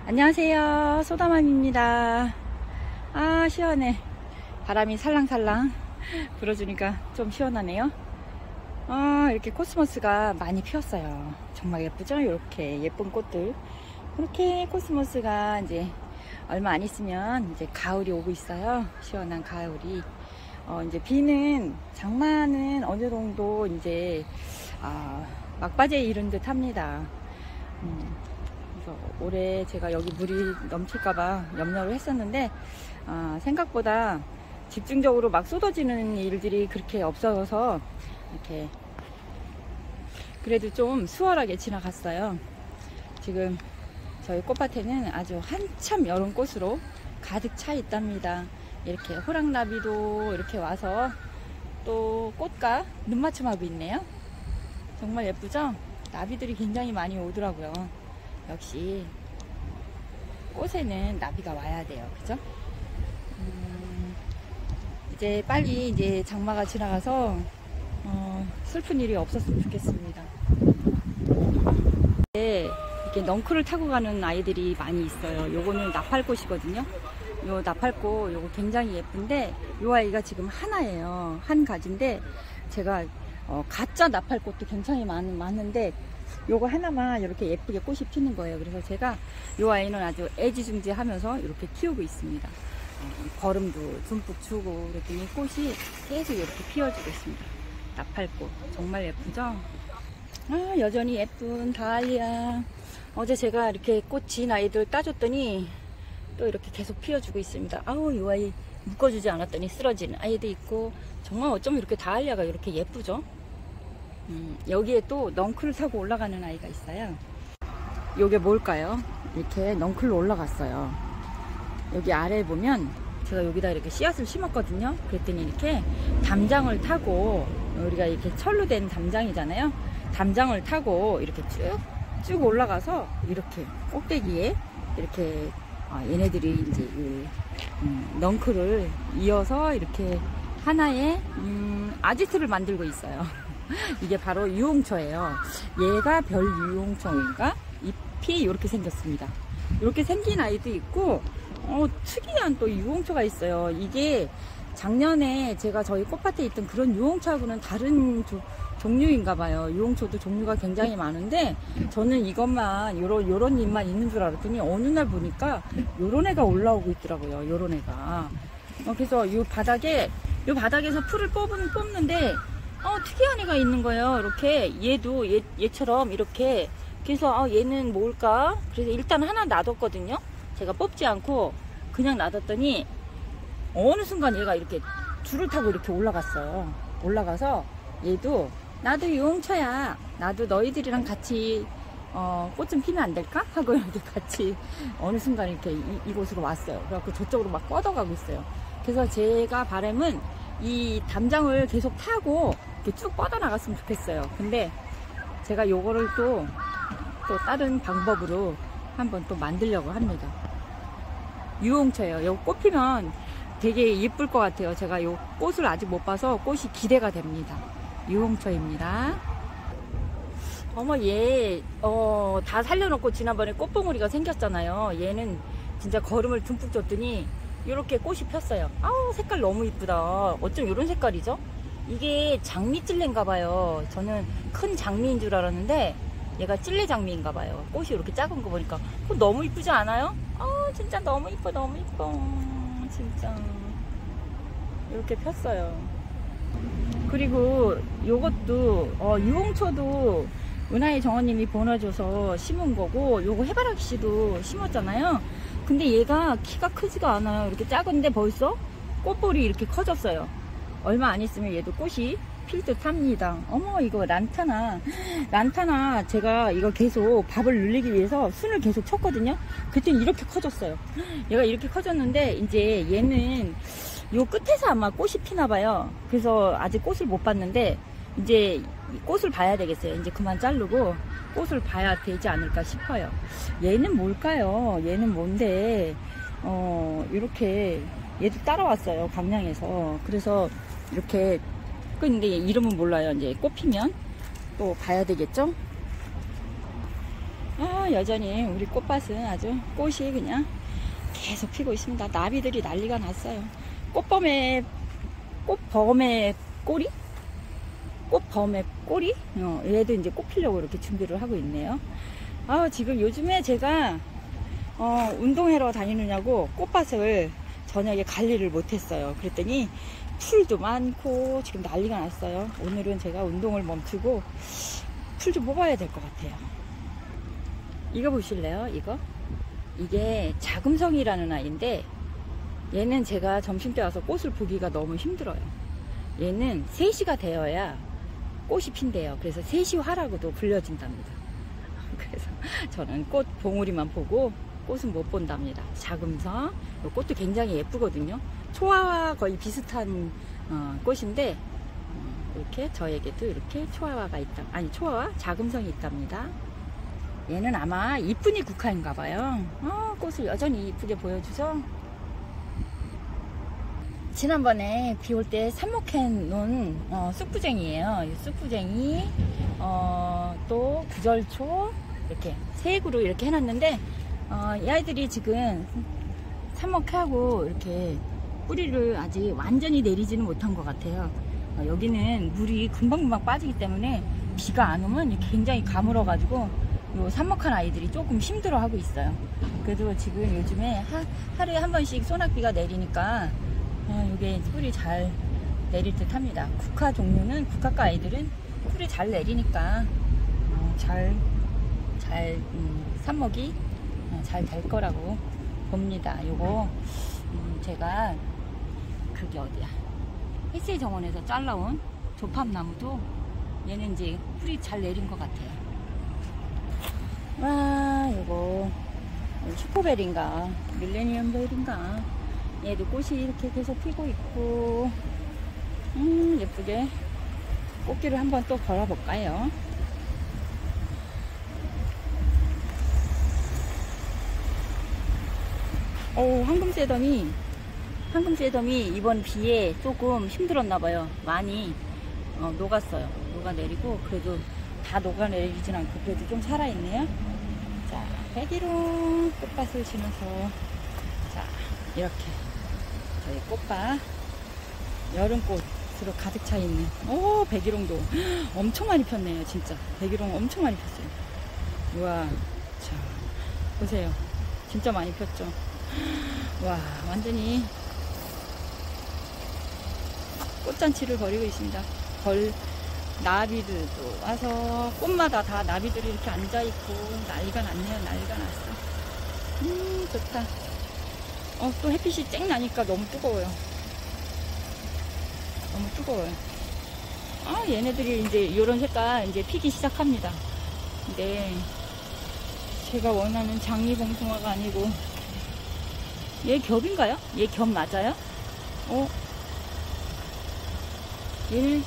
안녕하세요, 소다맘입니다. 아, 시원해. 바람이 살랑살랑 불어주니까 좀 시원하네요. 이렇게 코스모스가 많이 피었어요. 정말 예쁘죠? 이렇게 예쁜 꽃들. 이렇게 코스모스가 이제 얼마 안 있으면 이제 가을이 오고 있어요. 시원한 가을이. 이제 비는 장마는 어느 정도 이제 막바지에 이른 듯 합니다. 그래서 올해 제가 여기 물이 넘칠까봐 염려를 했었는데 생각보다 집중적으로 막 쏟아지는 일들이 그렇게 없어서 이렇게 그래도 좀 수월하게 지나갔어요. 지금 저희 꽃밭에는 아주 한참 여름 꽃으로 가득 차 있답니다. 이렇게 호랑나비도 이렇게 와서 또 꽃과 눈맞춤하고 있네요. 정말 예쁘죠? 나비들이 굉장히 많이 오더라고요. 역시 꽃에는 나비가 와야 돼요. 그죠? 이제 빨리 이제 장마가 지나가서 슬픈 일이 없었으면 좋겠습니다. 네, 이렇게 넝쿨을 타고 가는 아이들이 많이 있어요. 요거는 나팔꽃이거든요. 요 나팔꽃 요거 굉장히 예쁜데 요 아이가 지금 하나예요. 한 가지인데 제가 가짜 나팔꽃도 굉장히 많은데 요거 하나만 이렇게 예쁘게 꽃이 피는 거예요. 그래서 제가 요 아이는 아주 애지중지하면서 이렇게 키우고 있습니다. 거름도 듬뿍 주고 그랬더니 꽃이 계속 이렇게 피어주고 있습니다. 나팔꽃 정말 예쁘죠? 여전히 예쁜 다알리아. 어제 제가 이렇게 꽃 진 아이들 따줬더니 또 이렇게 계속 피어주고 있습니다. 이 아이 묶어주지 않았더니 쓰러진 아이도 있고 정말 어쩜 이렇게 다알리아가 이렇게 예쁘죠? 여기에 또 넝쿨을 타고 올라가는 아이가 있어요. 요게 뭘까요? 이렇게 넝쿨로 올라갔어요. 여기 아래에 보면 제가 여기다 이렇게 씨앗을 심었거든요. 그랬더니 이렇게 담장을 타고 우리가 이렇게 철로 된 담장이잖아요. 담장을 타고 이렇게 쭉 올라가서 이렇게 꼭대기에 이렇게 얘네들이 이제 넝쿨을 이어서 이렇게 하나의 아지트를 만들고 있어요. 이게 바로 유홍초예요. 얘가 별 유홍초인가? 잎이 이렇게 생겼습니다. 이렇게 생긴 아이도 있고 특이한 또 유홍초가 있어요. 이게 작년에 제가 저희 꽃밭에 있던 그런 유홍초하고는 다른 종류인가 봐요. 유홍초도 종류가 굉장히 많은데 저는 이것만 요런 잎만 있는 줄 알았더니 어느 날 보니까 요런 애가 올라오고 있더라고요. 요런 애가. 그래서 요 바닥에서 풀을 뽑는데 특이한 애가 있는 거예요. 이렇게 얘도 얘처럼 이렇게. 그래서 얘는 뭘까? 그래서 일단 하나 놔뒀거든요. 제가 뽑지 않고 그냥 놔뒀더니 어느 순간 얘가 이렇게 줄을 타고 이렇게 올라갔어요. 올라가서 얘도 나도 유홍초야. 나도 너희들이랑 같이 꽃 좀 피면 안 될까? 하고 이렇게 같이 어느 순간 이렇게 이곳으로 왔어요. 그래갖고 저쪽으로 막 뻗어가고 있어요. 그래서 제가 바람은 이 담장을 계속 타고 이렇게 쭉 뻗어나갔으면 좋겠어요. 근데 제가 요거를 또 다른 방법으로 한번 또 만들려고 합니다. 유홍초예요. 요 꽃 피면 되게 예쁠 것 같아요. 제가 요 꽃을 아직 못 봐서 꽃이 기대가 됩니다. 유홍초입니다. 어머, 얘 다 살려놓고 지난번에 꽃봉오리가 생겼잖아요. 얘는 진짜 거름을 듬뿍 줬더니 이렇게 꽃이 폈어요. 색깔 너무 이쁘다. 어쩜 이런 색깔이죠? 이게 장미찔레인가 봐요. 저는 큰 장미인 줄 알았는데 얘가 찔레 장미인가 봐요. 꽃이 이렇게 작은 거 보니까 너무 이쁘지 않아요? 진짜 너무 이뻐. 너무 이뻐. 진짜 이렇게 폈어요. 그리고 요것도 유홍초도 은하의 정원님이 보내줘서 심은 거고, 요거 해바라기씨도 심었잖아요. 근데 얘가 키가 크지가 않아요. 이렇게 작은데 벌써 꽃볼이 이렇게 커졌어요. 얼마 안 있으면 얘도 꽃이 필 듯 합니다. 어머, 이거 란타나 제가 이거 계속 밥을 늘리기 위해서 순을 계속 쳤거든요. 그랬더니 이렇게 커졌어요. 얘가 이렇게 커졌는데 이제 얘는 요 끝에서 아마 꽃이 피나 봐요. 그래서 아직 꽃을 못 봤는데 이제 꽃을 봐야 되겠어요. 이제 그만 자르고 꽃을 봐야 되지 않을까 싶어요. 얘는 뭘까요? 얘는 뭔데 이렇게 얘도 따라왔어요. 강량에서. 그래서 이렇게 근데 이름은 몰라요. 이제 꽃 피면 또 봐야 되겠죠? 여전히 우리 꽃밭은 아주 꽃이 그냥 계속 피고 있습니다. 나비들이 난리가 났어요. 꽃범의 꼬리? 꽃범의 꼬리? 얘도 이제 꽃 피려고 이렇게 준비를 하고 있네요. 지금 요즘에 제가 운동하러 다니느냐고 꽃밭을 저녁에 관리를 못했어요. 그랬더니 풀도 많고 지금 난리가 났어요. 오늘은 제가 운동을 멈추고 풀 좀 뽑아야 될 것 같아요. 이거 보실래요? 이게 자금성이라는 아이인데 얘는 제가 점심때 와서 꽃을 보기가 너무 힘들어요. 얘는 3시가 되어야 꽃이 핀대요. 그래서 3시 화라고도 불려진답니다. 그래서 저는 꽃 봉우리만 보고 꽃은 못 본답니다. 자금성. 이 꽃도 굉장히 예쁘거든요. 초화와 거의 비슷한 꽃인데 이렇게 저에게도 이렇게 초화가 있다. 아니, 초화와 자금성이 있답니다. 얘는 아마 이쁜이 국화인가 봐요. 꽃을 여전히 이쁘게 보여주죠. 지난번에 비 올 때 삽목해 놓은 쑥부쟁이에요. 이 쑥부쟁이, 또 구절초 이렇게 세 그루 이렇게 해놨는데 이 아이들이 지금 삽목하고 이렇게 뿌리를 아직 완전히 내리지는 못한 것 같아요. 여기는 물이 금방금방 빠지기 때문에 비가 안 오면 굉장히 가물어 가지고 요 삽목한 아이들이 조금 힘들어 하고 있어요. 그래도 지금 요즘에 하루에 한 번씩 소낙비가 내리니까 이게 뿌리 잘 내릴 듯 합니다. 국화 종류는, 국화과 아이들은 뿌리 잘 내리니까 삽목이 잘 될 거라고 봅니다. 요거 제가 그게 어디야, 햇새 정원에서 잘라온 조팝나무도 얘는 이제 뿌리 잘 내린 것 같아요. 와, 요거 슈퍼벨인가 밀레니엄 벨인가, 얘도 꽃이 이렇게 계속 피고 있고 예쁘게 꽃길을 한번 또 걸어볼까요? 황금새덤이 이번 비에 조금 힘들었나봐요. 많이 녹았어요. 녹아내리고, 그래도 다 녹아내리진 않고 그래도 좀 살아있네요. 자, 백일홍 꽃밭을 지나서, 자, 이렇게 저희 꽃밭 여름꽃으로 가득 차 있는 백일홍도 엄청 많이 폈네요. 진짜 백일홍 엄청 많이 폈어요. 우와, 자, 보세요. 진짜 많이 폈죠. 와, 완전히 꽃잔치를 벌이고 있습니다. 나비들도 와서 꽃마다 다 나비들이 이렇게 앉아있고 난리가 났네요. 난리가 났어. 좋다. 또 햇빛이 쨍 나니까 너무 뜨거워요. 너무 뜨거워요. 얘네들이 이제 이런 색깔 이제 피기 시작합니다. 근데 제가 원하는 장미봉숭아가 아니고, 얘 겹인가요? 얘 겹 맞아요? 얘는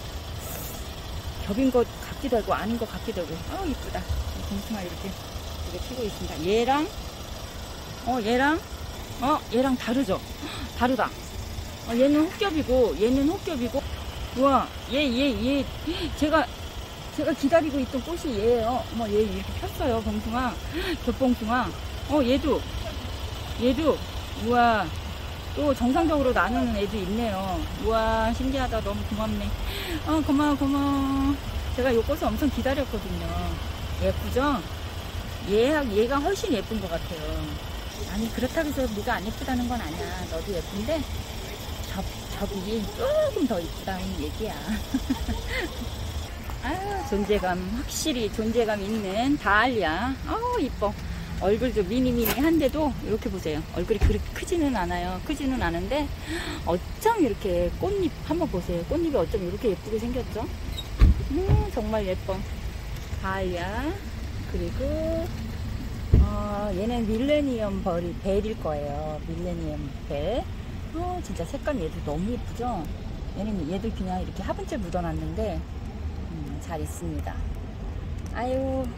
겹인 것 같기도 하고 아닌 것 같기도 하고. 이쁘다. 봉숭아 이렇게 피고 있습니다. 얘랑 다르죠? 다르다. 얘는 혹겹이고, 우와, 얘 제가 기다리고 있던 꽃이 얘예요. 얘 이렇게 폈어요. 봉숭아, 겹봉숭아. 얘도 우와, 또 정상적으로 나누는 애도 있네요. 우와, 신기하다. 너무 고맙네. 고마워. 제가 요 꽃을 엄청 기다렸거든요. 예쁘죠? 얘가 훨씬 예쁜 것 같아요. 아니, 그렇다고 해서 네가 안 예쁘다는 건 아니야. 너도 예쁜데 접이 조금 더 예쁘다는 얘기야. 확실히 존재감 있는 다알리아. 이뻐. 얼굴도 미니미니한데도 이렇게 보세요. 얼굴이 그렇게 크지는 않아요. 크지는 않은데 어쩜 이렇게 꽃잎 한번 보세요. 꽃잎이 어쩜 이렇게 예쁘게 생겼죠? 정말 예뻐. 다알리아. 그리고 얘는 밀레니엄 벨일 거예요. 밀레니엄 벨. 진짜 색깔 얘도 너무 예쁘죠? 얘도 그냥 이렇게 화분째 묻어놨는데 잘 있습니다. 아유,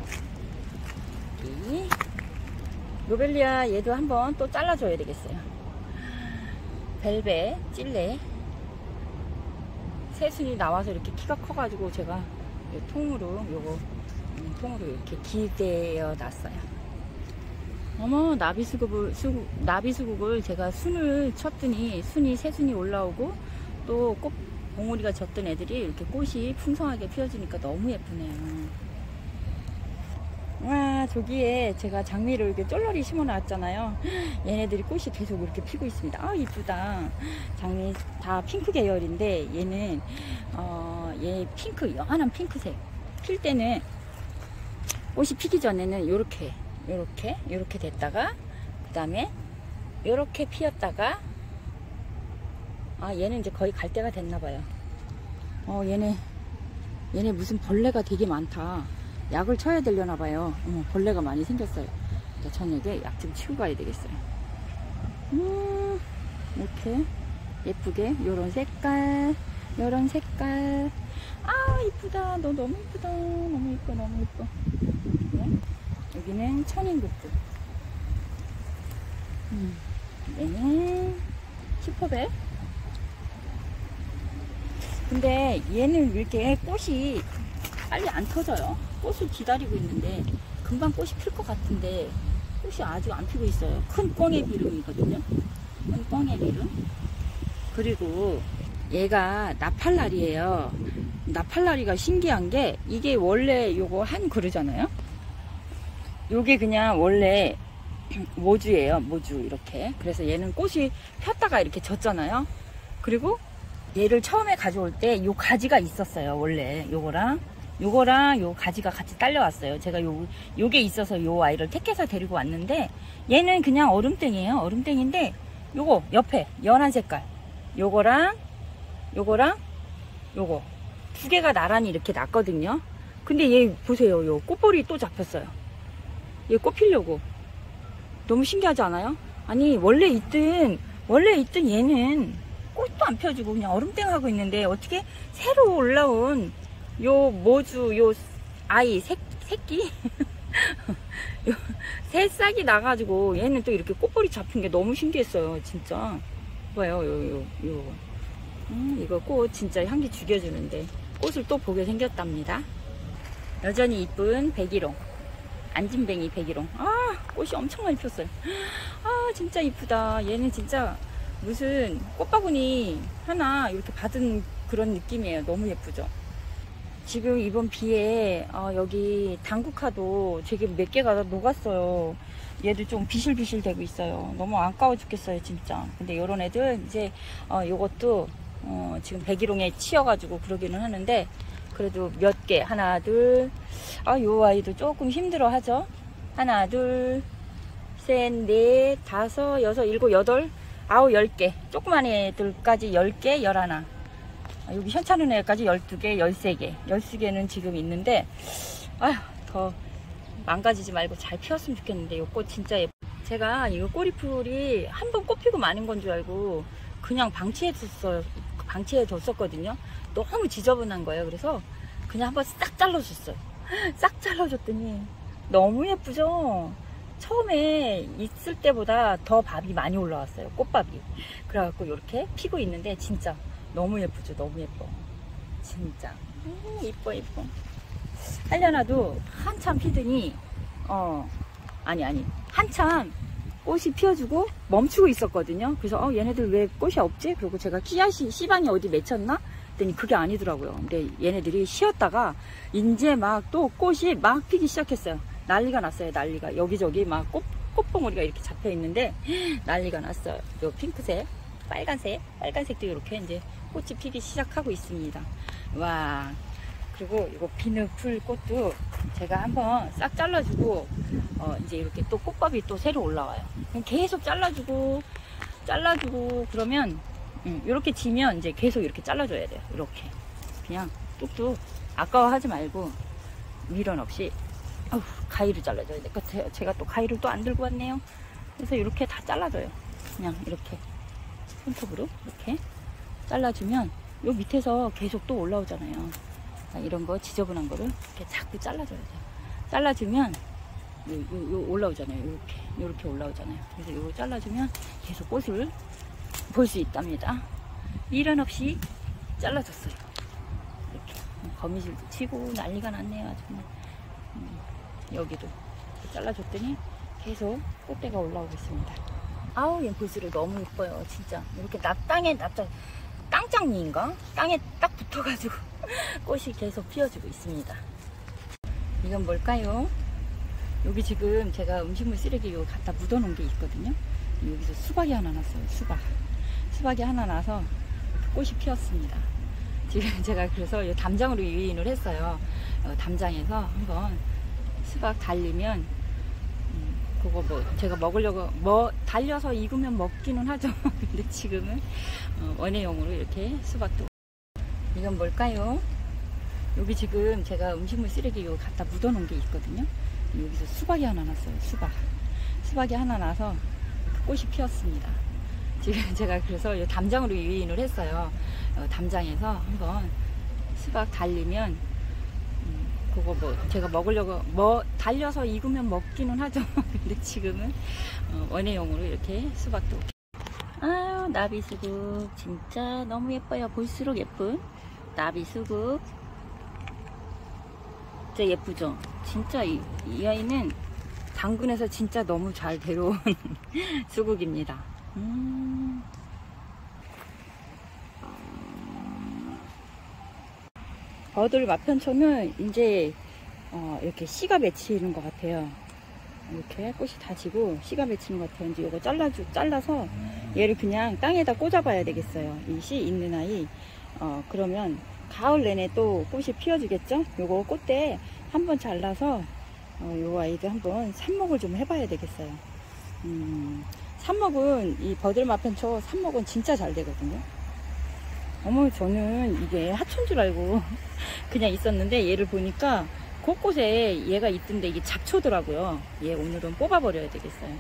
로벨리아 얘도 한번 또 잘라줘야 되겠어요. 벨벳 찔레 새순이 나와서 이렇게 키가 커가지고 제가 통으로 요거 통으로 이렇게 기대어 놨어요. 어머, 나비수국을 제가 순을 쳤더니 새순이 올라오고 또 꽃 봉우리가 졌던 애들이 이렇게 꽃이 풍성하게 피어지니까 너무 예쁘네요. 와, 저기에 제가 장미를 이렇게 쫄러리 심어 놨잖아요. 얘네들이 꽃이 계속 이렇게 피고 있습니다. 아, 이쁘다. 장미 다 핑크 계열인데 얘는 얘 핑크, 연한 핑크색. 필 때는 꽃이 피기 전에는 요렇게 됐다가 그 다음에 요렇게 피었다가, 아, 얘는 이제 거의 갈 때가 됐나봐요. 얘네 무슨 벌레가 되게 많다. 약을 쳐야 되려나봐요. 벌레가 많이 생겼어요. 저녁에 약 좀 치고 가야 되겠어요. 이렇게 예쁘게 요런 색깔. 아, 이쁘다. 너 너무 이쁘다. 너무 이뻐. 네. 여기는 천인국주. 얘는 슈퍼벨. 근데 얘는 이렇게 꽃이 빨리 안 터져요. 꽃을 기다리고 있는데 금방 꽃이 필 것 같은데 꽃이 아직 안 피고 있어요. 큰 꽁의 비름이거든요. 큰 꽁의 비름. 그리고 얘가 나팔라리예요. 나팔라리가 신기한 게 이게 원래 요거 한 그루잖아요. 요게 그냥 원래 모주예요. 모주 이렇게. 그래서 얘는 꽃이 폈다가 이렇게 졌잖아요. 그리고 얘를 처음에 가져올 때 요 가지가 있었어요. 원래 요거랑 요 가지가 같이 딸려왔어요. 제가 요게 있어서 요 아이를 택해서 데리고 왔는데 얘는 그냥 얼음땡이에요. 얼음땡인데 요거 옆에 연한 색깔 요거 두 개가 나란히 이렇게 났거든요. 근데 얘 보세요. 요 꽃볼이 또 잡혔어요. 얘 꽃 피려고. 너무 신기하지 않아요? 아니 원래 있던 얘는 꽃도 안 펴주고 그냥 얼음땡하고 있는데 어떻게 새로 올라온 요 모주 요 아이 새끼 요 새싹이 나가지고 얘는 또 이렇게 꽃볼이 잡힌 게 너무 신기했어요. 진짜 봐요. 이거 꽃 진짜 향기 죽여주는데 꽃을 또 보게 생겼답니다. 여전히 이쁜 백일홍, 안진뱅이 백일홍. 아, 꽃이 엄청 많이 폈어요. 아, 진짜 이쁘다. 얘는 진짜 무슨 꽃바구니 하나 이렇게 받은 그런 느낌이에요. 너무 예쁘죠. 지금 이번 비에 여기 당국화도 되게 몇 개가 녹았어요. 얘도 좀 비실비실 되고 있어요. 너무 아까워 죽겠어요 진짜. 근데 요런 애들 이제 요것도 지금 백일홍에 치여가지고 그러기는 하는데 그래도 몇 개, 하나 둘, 요 아이도 조금 힘들어 하죠. 하나 둘 셋 넷 다섯 여섯 일곱 여덟 아홉 10개, 조그만 애들까지 10개 11, 여기 현찮은 애까지 12개 13개 13개는 지금 있는데 더 망가지지 말고 잘 피웠으면 좋겠는데 이 꽃 진짜 예뻐. 제가 이거 꼬리풀이 한번 꽃피고 마는 건 줄 알고 그냥 방치해뒀었거든요. 너무 지저분한 거예요. 그래서 그냥 한번 싹 잘라줬어요. 싹 잘라줬더니 너무 예쁘죠. 처음에 있을 때보다 더 밥이 많이 올라왔어요. 꽃밥이. 그래갖고 이렇게 피고 있는데 진짜 너무 예쁘죠. 너무 예뻐 진짜. 이뻐. 하려나도 한참 피더니 한참 꽃이 피어주고 멈추고 있었거든요. 그래서 얘네들 왜 꽃이 없지? 그리고 제가 씨반이 어디 맺혔나? 그랬더니 그게 아니더라고요. 근데 얘네들이 쉬었다가 이제 막 또 꽃이 막 피기 시작했어요. 난리가 났어요. 난리가. 여기저기 막 꽃봉오리가 이렇게 잡혀 있는데 난리가 났어요. 요 핑크색, 빨간색도 이렇게 이제 꽃이 피기 시작하고 있습니다. 와. 그리고 이거 비누풀 꽃도 제가 한번 싹 잘라주고 이제 이렇게 또 꽃밥이 또 새로 올라와요. 계속 잘라주고 그러면 이렇게 지면 이제 계속 이렇게 잘라줘야 돼요. 이렇게 그냥 뚝뚝 아까워하지 말고 미련 없이 가위로 잘라줘야 될 것 같아요. 제가 또 가위를 또 안 들고 왔네요. 그래서 이렇게 다 잘라줘요. 그냥 이렇게 손톱으로 이렇게 잘라주면 요 밑에서 계속 또 올라오잖아요. 이런 거 지저분한 거를 이렇게 자꾸 잘라줘야 돼요. 잘라주면 요 올라오잖아요. 이렇게 올라오잖아요. 그래서 요거 잘라주면 계속 꽃을 볼 수 있답니다. 미련 없이 잘라줬어요. 이렇게 거미줄도 치고 난리가 났네요. 아주 그냥. 여기도 잘라줬더니 계속 꽃대가 올라오고 있습니다. 아우, 얘 볼수록 너무 예뻐요. 진짜 이렇게 땅에 땅장미인가? 땅에 딱 붙어가지고 꽃이 계속 피어주고 있습니다. 이건 뭘까요? 여기 지금 제가 음식물 쓰레기 요 갖다 묻어놓은 게 있거든요. 여기서 수박이 하나 났어요. 수박이 하나 나서 꽃이 피었습니다. 지금 제가 그래서 이 담장으로 유인을 했어요. 담장에서 한번 수박 달리면 그거 뭐 제가 먹으려고 달려서 익으면 먹기는 하죠. 근데 지금은 원예용으로 이렇게 수박도. 이건 뭘까요? 여기 지금 제가 음식물 쓰레기 요 갖다 묻어놓은 게 있거든요. 여기서 수박이 하나 났어요. 수박이 하나 나서 꽃이 피었습니다. 지금 제가 그래서 이 담장으로 유인을 했어요. 담장에서 한번 수박 달리면 그거 뭐 제가 먹으려고 달려서 익으면 먹기는 하죠. 근데 지금은 원예용으로 이렇게 수박도. 아유, 나비수국 진짜 너무 예뻐요. 볼수록 예쁜 나비수국. 진짜 예쁘죠? 진짜 이 아이는 당근에서 진짜 너무 잘 데려온 수국입니다. 버들 마편초는 이제 이렇게 씨가 맺히는 것 같아요. 이렇게 꽃이 다 지고 씨가 맺히는 것 같아요. 이제 이거 잘라서 얘를 그냥 땅에다 꽂아봐야 되겠어요. 이 씨 있는 아이. 그러면 가을 내내 또 꽃이 피어주겠죠? 요거 꽃대 한번 잘라서 요 아이도 한번 삽목을 좀 해봐야 되겠어요. 삽목은 이 버들마편초 삽목은 진짜 잘 되거든요. 어머, 저는 이게 하초인 줄 알고 그냥 있었는데 얘를 보니까 곳곳에 얘가 있던데 이게 잡초더라고요. 얘 오늘은 뽑아버려야 되겠어요.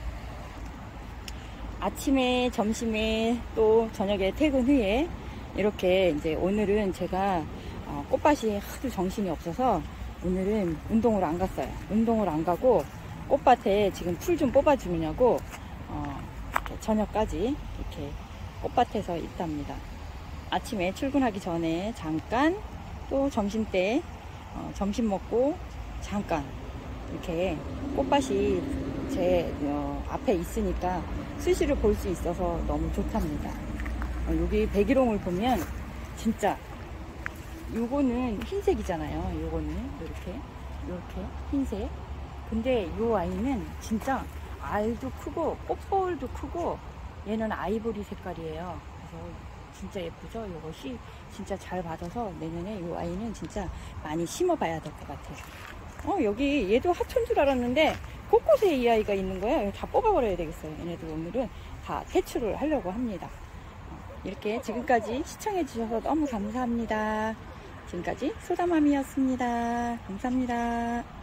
아침에, 점심에, 또 저녁에 퇴근 후에 이렇게 이제 오늘은 제가 꽃밭이 하도 정신이 없어서 오늘은 운동을 안 갔어요. 운동을 안 가고 꽃밭에 지금 풀 좀 뽑아주느냐고 저녁까지 이렇게 꽃밭에서 있답니다. 아침에 출근하기 전에 잠깐, 또 점심때 점심 먹고 잠깐 이렇게 꽃밭이 제 앞에 있으니까 수시로 볼 수 있어서 너무 좋답니다. 여기 백일홍을 보면 진짜 요거는 흰색이잖아요. 요거는 이렇게 흰색. 근데 요 아이는 진짜 알도 크고 꽃볼도 크고 얘는 아이보리 색깔이에요. 그래서 진짜 예쁘죠? 요거 씨 진짜 잘 받아서 내년에 요 아이는 진짜 많이 심어봐야 될 것 같아요. 여기 얘도 하초인 줄 알았는데 곳곳에 이 아이가 있는 거예요. 다 뽑아버려야 되겠어요. 얘네들 오늘은 다 퇴출을 하려고 합니다. 이렇게 지금까지 시청해 주셔서 너무 감사합니다. 지금까지 소다맘이었습니다. 감사합니다.